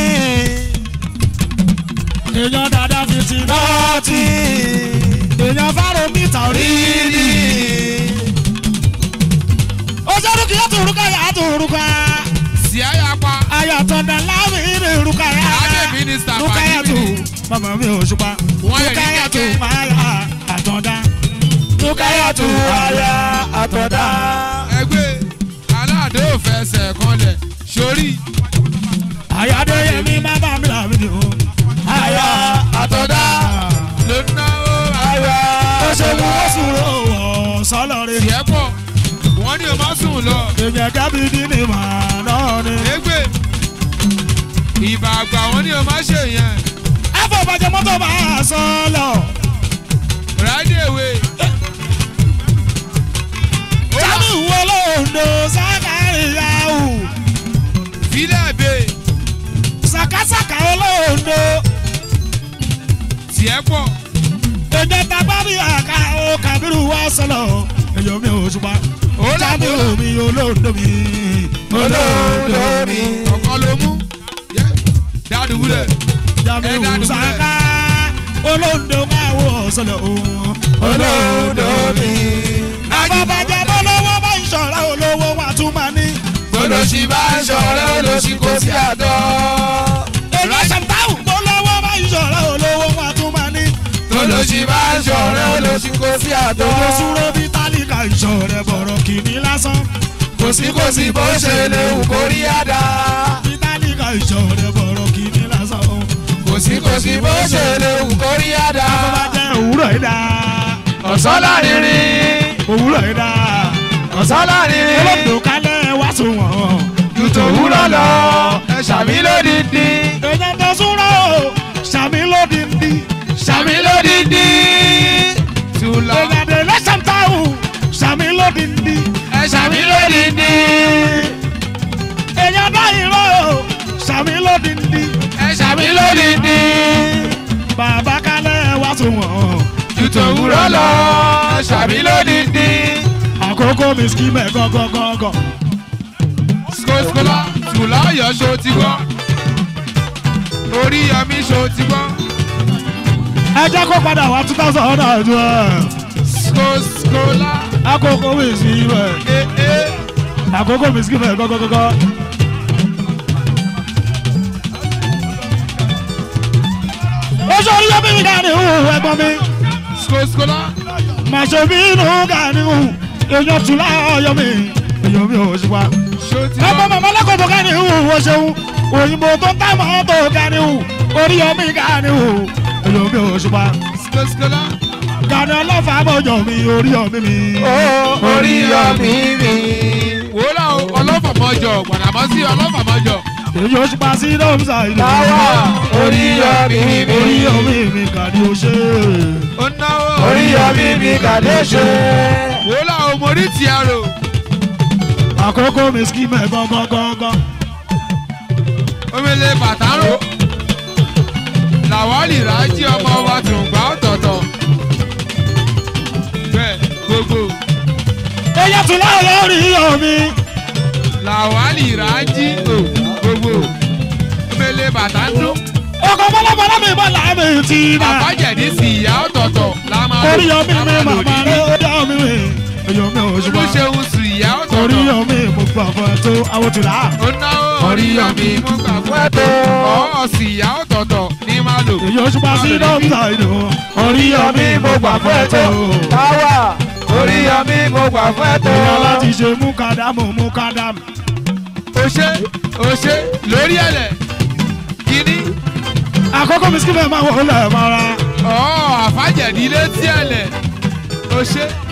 èèyàn dada fìtínátì. èèyàn fáró mítà oríire. ojú orúkọ yàtọ̀ orúkọ yàtọ̀ orúkọ. sí àyàpá. ayàtọ̀dà láàmì ìrìn orúkọ yà. adé mínísítà orúkọ pàdé yàtọ̀ mi. mama mi ò ṣùpá. Wọ́n yẹ orúkọ ní yàtọ̀ kẹ̀kẹ́. máa yà àtọ̀dá. orúkọ yàtọ̀ Aya àtọ̀dá. ẹgbẹ́ aládé ò fẹsẹ̀ kanlẹ̀ sórí. àyàdé yẹmi má bá mi làmì ni o. Aya àtọ̀dá. ló náwó Aya ó ṣe mú àtọ̀dá. ó sùn lọ́wọ́ sọ́lọ́rin. tiẹ̀ pọ̀ wọ́n ní o má sùn lọ. èèyàn gábídì ni màá náà ni. ẹgbẹ́ ìbà àgbà wọ́n ní o má ṣe yẹn. afọbajẹ mọ́tò máa sọ lọ. rádìèwé. sábì wo lóńdó sákàríyàwó. fílẹ̀ bẹ́ẹ̀ sàkásàkà olóńdó. tiẹ̀ pọ̀ èèyàn tagbábí àká o Kábírù wá sọlọ. èèyàn mi ò ṣùpá. ó sábì lábọ̀ omi olóńdó mi. Olóńdó mi. ọ̀kan ló mú. dádùbúlẹ̀. Jamiu Saka olóńdó máa wọ sọlọ o. Olóńdó mi. àbábàjẹ́ bọ́lọ́wọ́ bá ń ṣọ̀rọ̀ olówó wa tún máa ní. Olóṣì bá ń ṣọ̀rẹ́ olóṣì kò sí àtọ̀. èyí ṣàǹtàwù bọ́lọ́wọ́ bá ń ṣọ̀rọ̀ olówó wa tún máa ní. Olóṣì bá ń ṣọ̀rẹ́ olóṣì kò sí àtọ̀. Ojo súró bí tálíkà ìṣọ̀rẹ́ bọ̀rọ̀ kìíní lásán. Kòsíkòsí bó ṣe lè wù kó rí àdá. Bí tálíkà ìṣọ̀rẹ́ bọ̀rọ̀ kìíní lásán. Kòsíkòsí bó ṣe lè wù kó rí àdá. Afọbajẹ́ òwúrọ̀ yìí dá. Ọ̀sán lárinrin. Òwúrọ̀ yìí dá. Ọ̀sán lárinrin. Olóńdó kálẹ̀ wá sùn wọ̀n. Ju tòwúrọ̀ lọ. Ẹ ṣàmì lódìdí. Èèyàn tó súnrọ̀ o, ṣàmì lódìndí. Ṣàmì lódìdí. Tùlọ. Èèyàn dè lẹ́sàntàwù, ṣàmì lódìndí. Ẹ ṣàmì lódìdí. Èèyàn bá ìró o, ṣàmì lódìndí. Ẹ ṣàmì lódìdí. Bàbá kálẹ̀ wá sùn wọ̀n. Ju tòwúrọ̀ lọ. Ẹ ṣàmì lódìdí. Àkókò mi kí mẹ́ gọ́gọ́gọ́gọ́. skoskola tùlá ọ̀yọ́ ṣó ti gbọ́. orí yọmí ṣó ti gbọ́. Ẹ jẹ́ kó padà wá 2012. skoskola. Àkókò mi kí mẹ́. ee. Àkókò mi kí mẹ́ gọ́gọ́gọ́gọ́. Oṣù oríyọ́mí mi dání hù ẹ̀gbọ́n mi. skoskola. Màṣẹ mi nù dání hù. Èèyàn tùlá ọ̀yọ́ mi. Èèyàn mi ò ṣùpá. ṣó ti Ẹ̀gbọ́n gbọ́. màmá lẹ́kọ̀ọ́ tó gání hù wọ́n ṣeun. Òyìnbó tó ń tàmọ́ tó gání hù. Oríyọ́mí gání hù. Èèyàn mi ò ṣùpá. skoskola. Gani ọlọ́fà mọ̀jọ̀ mi Oríyọ́mí mi. Orí yọmí mi. wòlá o ọlọ́fàmọ́jọ gbàdàmọ́sí ọlọ́fàmọ́jọ. Èyí ó ṣùpá sí dọ́mùsà ìlú. Táwa orí yọmí mi. Oríyọ́mí mi Gani ó ṣe. ó náwó. Orí yọmí mi kàdé ṣe. wòlá o mo rí tiaro. Àkókò mi kí mẹ́ gọ́gọ́gọ́gọ́. omele bàtàrò. làwálì rájí ọmọ wa tó ń gbà ọ̀tọ̀ọ̀tọ̀. bẹ́ẹ̀ gbogbo. Èyí tún láwọn Oríyọ́mí. làwálì rájí o gbogbo. omele bàtà ń dún. Ọkọ̀ bọ́lábọ́lá mi bọ́ làámi ti nà. àbájẹ̀dí sí ìyá ọ̀tọ̀ọ̀tọ̀ la máa lò. Oríyọ́mí la mi máa lò màmá ní. rẹ̀ ó dá mi mi. Èyí mi ò ṣùpá. olùṣeun sí ìyá ọ̀tọ̀ọ̀tọ̀. Oríyọ́mí mo gbà fún ẹ tó awotùlá. ó náwó oríyọmí mo gbà fún ẹ tó. ọ̀ọ́ sí ìyá ọ̀tọ̀ọ̀tọ̀ ní máa lò. Èyí ó ṣùpá sí dọ́mùsà ìlú. Oríyọ́mí mo gbà fún ẹ tó. Táwa orí yọmí. mi mo gbà fún ẹ̀tọ́. èèyàn láti ṣe mú kádàmù mú kádàmù. ó ṣe lórí ẹ̀lẹ̀ kínní. àkọ́kọ́ mi sí kí fẹ́ máa wọ̀ ọ́ lẹ̀ mọ́ra. àfàjẹ̀dí létí ẹ̀lẹ̀ ó ṣe.